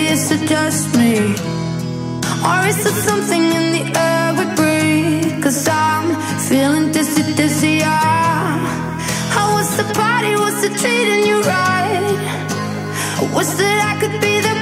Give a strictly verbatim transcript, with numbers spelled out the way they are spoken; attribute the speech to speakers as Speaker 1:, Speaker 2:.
Speaker 1: is it just me? Or is it something in the air we breathe? Cause I'm feeling dizzy, dizzy, yeah. How was the party, was it treating you right? I wish that I could be the